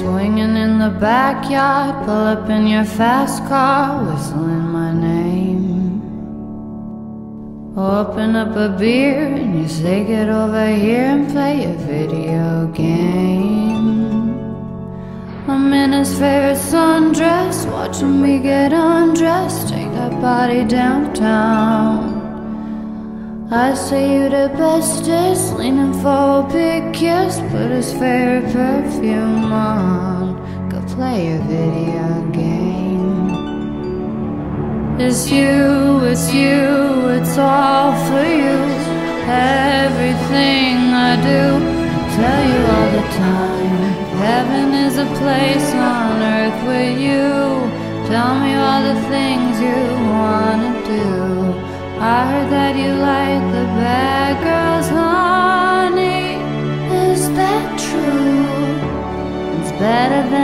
swinging in the backyard, pull up in your fast car, whistling my name. Open up a beer and you say get over here and play a video game. I'm in his favorite sundress, watching me get undressed, take that body downtown. I say you the bestest, leaning for a big kiss, put his favorite perfume on, go play a video game. It's you, it's all for you. Everything I do, I tell you all the time. Heaven is a place on earth with you. Tell me all the things you wanna do. I heard that you like the bad girls, honey. Is that true? It's better than